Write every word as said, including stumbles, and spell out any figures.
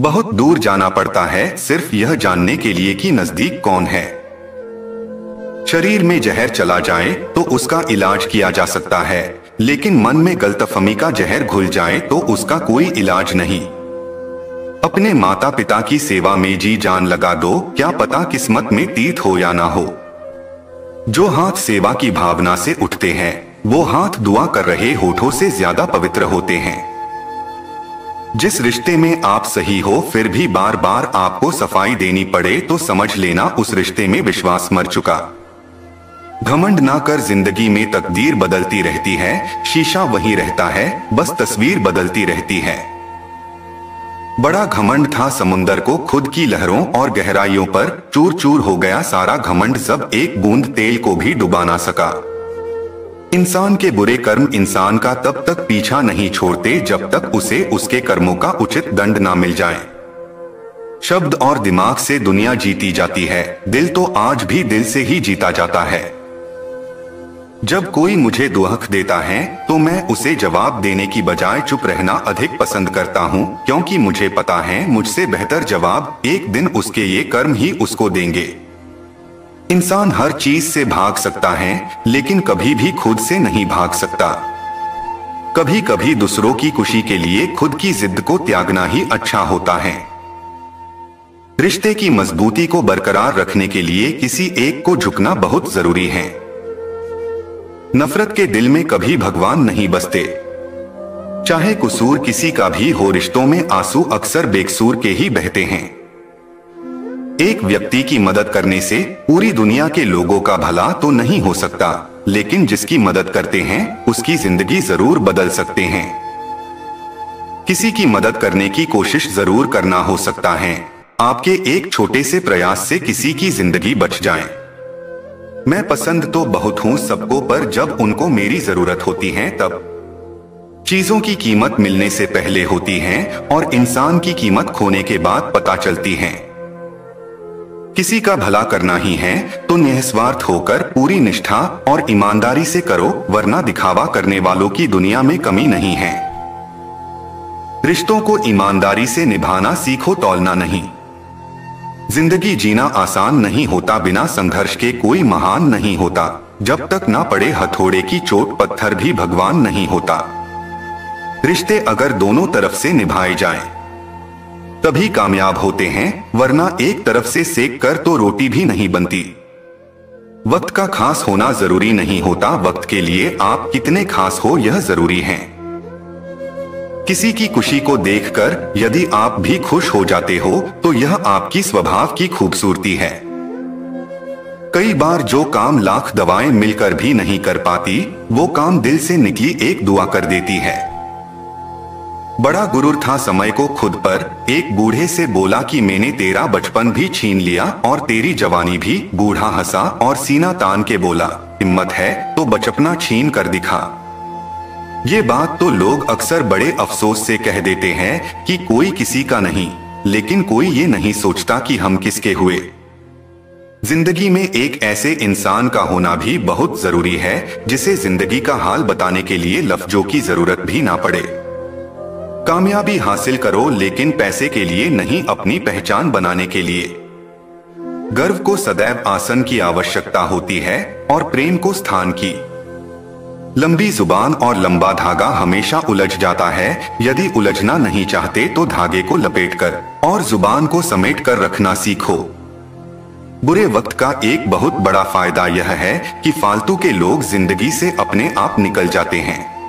बहुत दूर जाना पड़ता है सिर्फ यह जानने के लिए कि नजदीक कौन है। शरीर में जहर चला जाए तो उसका इलाज किया जा सकता है, लेकिन मन में गलतफहमी का जहर घुल जाए तो उसका कोई इलाज नहीं। अपने माता पिता की सेवा में जी जान लगा दो, क्या पता किस्मत में तीर्थ हो या ना हो। जो हाथ सेवा की भावना से उठते हैं वो हाथ दुआ कर रहे होठों से ज्यादा पवित्र होते हैं। जिस रिश्ते में आप सही हो फिर भी बार बार आपको सफाई देनी पड़े तो समझ लेना उस रिश्ते में विश्वास मर चुका। घमंड ना कर, जिंदगी में तकदीर बदलती रहती है, शीशा वही रहता है, बस तस्वीर बदलती रहती है। बड़ा घमंड था समुंदर को खुद की लहरों और गहराइयों पर, चूर चूर हो गया सारा घमंड जब एक बूंद तेल को भी डुबा ना सका। इंसान के बुरे कर्म इंसान का तब तक पीछा नहीं छोड़ते जब तक उसे उसके कर्मों का उचित दंड ना मिल जाए। शब्द और दिमाग से दुनिया जीती जाती है, दिल तो आज भी दिल से ही जीता जाता है। जब कोई मुझे दुहक देता है तो मैं उसे जवाब देने की बजाय चुप रहना अधिक पसंद करता हूँ, क्योंकि मुझे पता है मुझसे बेहतर जवाब एक दिन उसके ये कर्म ही उसको देंगे। इंसान हर चीज से भाग सकता है लेकिन कभी भी खुद से नहीं भाग सकता। कभी कभी दूसरों की खुशी के लिए खुद की जिद को त्यागना ही अच्छा होता है। रिश्ते की मजबूती को बरकरार रखने के लिए किसी एक को झुकना बहुत जरूरी है। नफरत के दिल में कभी भगवान नहीं बसते। चाहे कसूर किसी का भी हो, रिश्तों में आंसू अक्सर बेकसूर के ही बहते हैं। एक व्यक्ति की मदद करने से पूरी दुनिया के लोगों का भला तो नहीं हो सकता, लेकिन जिसकी मदद करते हैं उसकी जिंदगी जरूर बदल सकते हैं। किसी की मदद करने की कोशिश जरूर करना हो सकता है, आपके एक छोटे से प्रयास से किसी की जिंदगी बच जाए। मैं पसंद तो बहुत हूं सबको, पर जब उनको मेरी जरूरत होती है तब। चीजों की कीमत मिलने से पहले होती है और इंसान की कीमत खोने के बाद पता चलती है। किसी का भला करना ही है तो निस्वार्थ होकर पूरी निष्ठा और ईमानदारी से करो, वरना दिखावा करने वालों की दुनिया में कमी नहीं है। रिश्तों को ईमानदारी से निभाना सीखो, तौलना नहीं। जिंदगी जीना आसान नहीं होता, बिना संघर्ष के कोई महान नहीं होता। जब तक ना पड़े हथौड़े की चोट पत्थर भी भगवान नहीं होता। रिश्ते अगर दोनों तरफ से निभाए जाएं, तभी कामयाब होते हैं, वरना एक तरफ से सेक कर तो रोटी भी नहीं बनती। वक्त का खास होना जरूरी नहीं होता, वक्त के लिए आप कितने खास हो यह जरूरी है। किसी की खुशी को देखकर यदि आप भी खुश हो जाते हो तो यह आपकी स्वभाव की खूबसूरती है। कई बार जो काम लाख दवाएं मिलकर भी नहीं कर पाती, वो काम दिल से निकली एक दुआ कर देती है। बड़ा गुरूर था समय को खुद पर, एक बूढ़े से बोला कि मैंने तेरा बचपन भी छीन लिया और तेरी जवानी भी। बूढ़ा हंसा और सीना तान के बोला, हिम्मत है तो बचपना छीन कर दिखा। ये बात तो लोग अक्सर बड़े अफसोस से कह देते हैं कि कोई किसी का नहीं, लेकिन कोई ये नहीं सोचता कि हम किसके हुए। जिंदगी में एक ऐसे इंसान का होना भी बहुत जरूरी है जिसे जिंदगी का हाल बताने के लिए लफ्जों की जरूरत भी ना पड़े। कामयाबी हासिल करो लेकिन पैसे के लिए नहीं, अपनी पहचान बनाने के लिए। गर्व को सदैव आसन की आवश्यकता होती है और प्रेम को स्थान की। लंबी जुबान और लंबा धागा हमेशा उलझ जाता है, यदि उलझना नहीं चाहते तो धागे को लपेटकर और जुबान को समेट कर रखना सीखो। बुरे वक्त का एक बहुत बड़ा फायदा यह है कि फालतू के लोग जिंदगी से अपने आप निकल जाते हैं।